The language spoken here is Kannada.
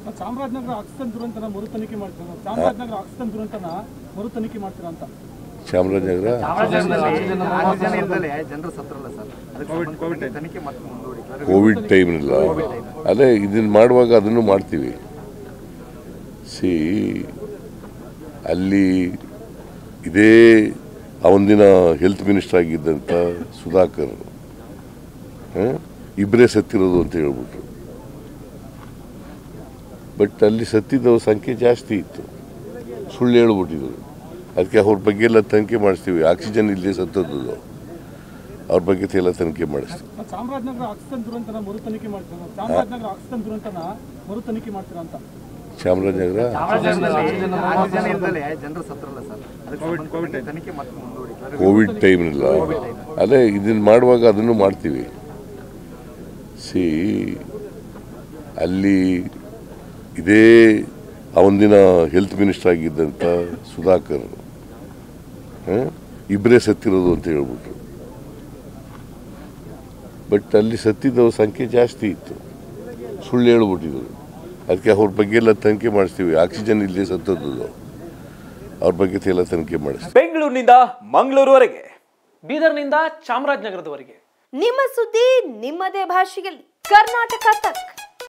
ಚಾಮರಾಜನಗರ ಆಕ್ಸಿಜನ್ ದುರಂತನ ಮರು ತನಿಖೆ ಮಾಡ್ತೀರಾ? ಚಾಮರಾಜನಗರ ಆಕ್ಸಿಜನ್ ದುರಂತನ ಮರು ತನಿಖೆ ಮಾಡ್ತೀರಾ ಅಂತ? ಚಾಮರಾಜನಗರ ಕೋವಿಡ್ ಟೈಮ್ನಿಲ್ಲ, ಅದೇ ಇದನ್ನು ಮಾಡುವಾಗ ಅದನ್ನು ಮಾಡ್ತೀವಿ. ಅಲ್ಲಿ ಇದೇ ಅವನ ಹೆಲ್ತ್ ಮಿನಿಸ್ಟರ್ ಆಗಿದ್ದಂಥ ಸುಧಾಕರ್ ಇಬ್ಬರೇ ಸತ್ತಿರೋದು ಅಂತ ಹೇಳ್ಬಿಟ್ರು. ಬಟ್ ಅಲ್ಲಿ ಸತ್ತಿದ್ದವ್ರ ಸಂಖ್ಯೆ ಜಾಸ್ತಿ ಇತ್ತು, ಸುಳ್ಳು ಹೇಳ್ಬಿಟ್ಟಿದ್ರು. ಅದಕ್ಕೆ ಅವ್ರ ಬಗ್ಗೆ ಎಲ್ಲ ತನಿಖೆ ಮಾಡಿಸ್ತೀವಿ. ಆಕ್ಸಿಜನ್ ಇಲ್ಲದೆ ಸತ್ತದ್ದು ಅವ್ರ ಬಗ್ಗೆ ಎಲ್ಲ ತನಿಖೆ ಮಾಡಿಸ್ತೀವಿ. ಚಾಮರಾಜನಗರ ಆಕ್ಸಿಜನ್ ದುರಂತನ ಮರು ತನಿಖೆ ಮಾಡ್ತೀರಾ? ಚಾಮರಾಜನಗರ ಆಕ್ಸಿಜನ್ ದುರಂತನ ಮರು ತನಿಖೆ ಮಾಡ್ತೀರಾ ಅಂತ? ಚಾಮರಾಜನಗರ ಕೋವಿಡ್ ಟೈಮ್ನಿಲ್ಲ, ಅದೇ ಇದನ್ನು ಮಾಡುವಾಗ ಅದನ್ನು ಮಾಡ್ತೀವಿ. ಅಲ್ಲಿ ಇದೇ ಅವನ ಹೆಲ್ತ್ ಮಿನಿಸ್ಟರ್ ಆಗಿದ್ದಂಥ ಸುಧಾಕರ್ ಇಬ್ಬರೇ ಸತ್ತಿರೋದು ಅಂತ ಹೇಳ್ಬಿಟ್ರು. ಬಟ್ ಅಲ್ಲಿ ಸತ್ತಿದ್ದವ್ರ ಸಂಖ್ಯೆ ಜಾಸ್ತಿ ಇತ್ತು, ಸುಳ್ಳು ಹೇಳ್ಬಿಟ್ಟಿದ್ರು. ಅದಕ್ಕೆ ಅವ್ರ ಬಗ್ಗೆ ಎಲ್ಲ ತನಿಖೆ ಮಾಡಿಸ್ತೀವಿ. ಆಕ್ಸಿಜನ್ ಇಲ್ಲದೆ ಸತ್ತದ್ದು ಅವ್ರ ಬಗ್ಗೆ ಎಲ್ಲ ತನಿಖೆ ಮಾಡಿಸ್ತೀವಿ. ಬೆಂಗಳೂರಿನಿಂದ ಮಂಗಳೂರುವರೆಗೆ, ಬೀದರ್ನಿಂದ ಚಾಮರಾಜನಗರದವರೆಗೆ ನಿಮ್ಮ ಸುದ್ದಿ ನಿಮ್ಮದೇ ಭಾಷೆಯಲ್ಲಿ. ಕರ್ನಾಟಕ ತಕ್.